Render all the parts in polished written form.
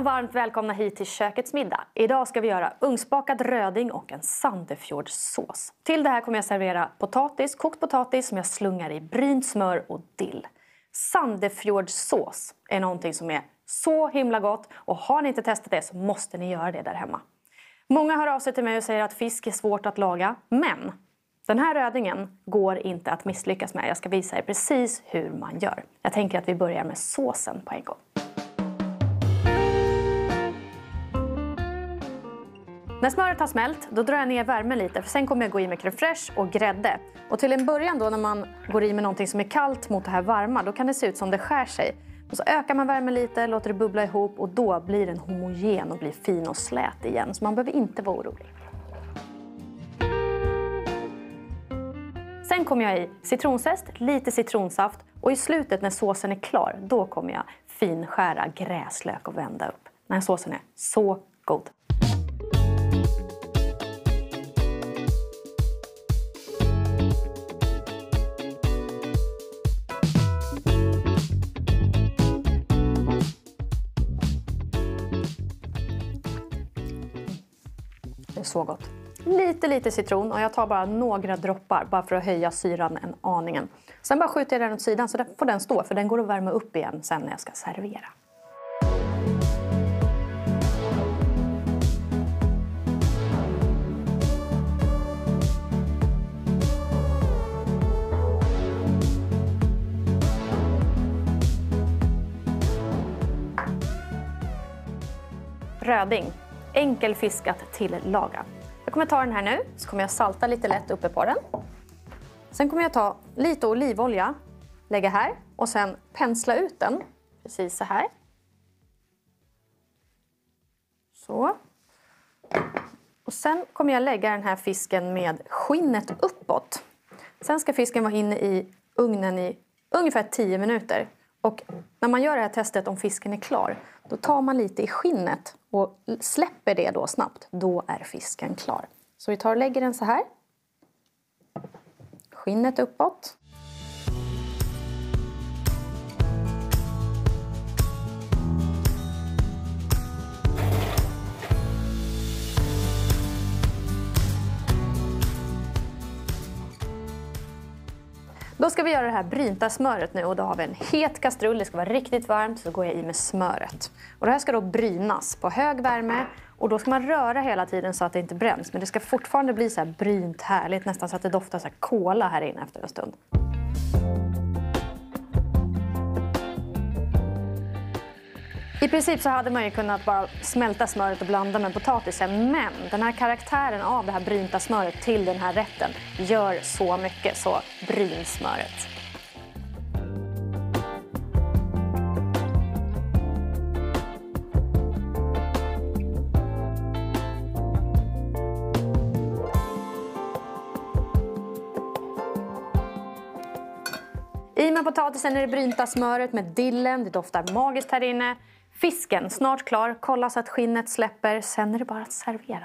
och varmt välkomna hit till Kökets middag. Idag ska vi göra ugnsbakad röding och en sandefjordsås. Till det här kommer jag servera kokt potatis som jag slungar i brynt smör och dill. Sandefjordsås är någonting som är så himla gott, och har ni inte testat det så måste ni göra det där hemma. Många hör av sig till mig och säger att fisk är svårt att laga, men den här rödingen går inte att misslyckas med. Jag ska visa er precis hur man gör. Jag tänker att vi börjar med såsen på en gång. När smöret har smält, då drar jag ner värmen lite, för sen kommer jag gå i med crème fraîche och grädde. Och till en början då, när man går i med någonting som är kallt mot det här varma, då kan det se ut som det skär sig. Och så ökar man värmen lite, låter det bubbla ihop, och då blir den homogen och blir fin och slät igen. Så man behöver inte vara orolig. Sen kommer jag i citronsest, lite citronsaft, och i slutet när såsen är klar, då kommer jag finskära gräslök och vända upp. Den här såsen är så god. Det är så gott. Lite citron, och jag tar bara några droppar bara för att höja syran en aningen. Sen bara skjuter jag den åt sidan, så där får den stå, för den går att värma upp igen sen när jag ska servera. Röding. Enkel fisk att tillaga. Jag kommer ta den här nu, så kommer jag salta lite lätt uppe på den. Sen kommer jag ta lite olivolja, lägga här, och sen pensla ut den. Precis så här. Så. Och sen kommer jag lägga den här fisken med skinnet uppåt. Sen ska fisken vara inne i ugnen i ungefär 10 minuter. Och när man gör det här testet om fisken är klar, då tar man lite i skinnet och släpper det då snabbt. Då är fisken klar. Så vi tar och lägger den så här. Skinnet uppåt. Då ska vi göra det här brynta smöret nu, och då har vi en het kastrull. Det ska vara riktigt varmt, så går jag i med smöret. Och det här ska då brynas på hög värme, och då ska man röra hela tiden så att det inte bränns. Men det ska fortfarande bli så här brynt härligt, nästan så att det doftar så här kola här inne efter en stund. I princip så hade man ju kunnat bara smälta smöret och blanda med potatisen, men den här karaktären av det här brynta smöret till den här rätten gör så mycket, så bryn smöret. I med potatisen är det brynta smöret med dillen, det doftar magiskt här inne. Fisken snart klar, kolla så att skinnet släpper, sen är det bara att servera.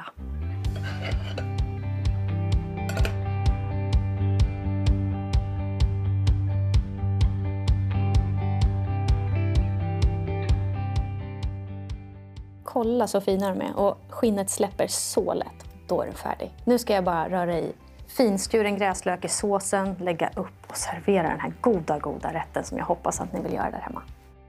Kolla så fina de är, och skinnet släpper så lätt, då är den färdig. Nu ska jag bara röra i finskuren gräslök i såsen, lägga upp och servera den här goda rätten som jag hoppas att ni vill göra där hemma.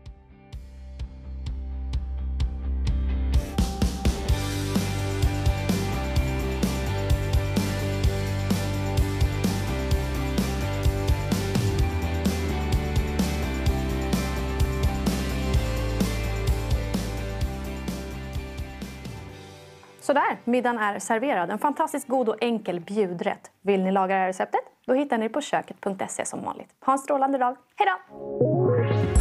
Sådär, middagen är serverad. En fantastiskt god och enkel bjudrätt. Vill ni laga det här receptet? Då hittar ni det på köket.se som vanligt. Ha en strålande dag. Hej då!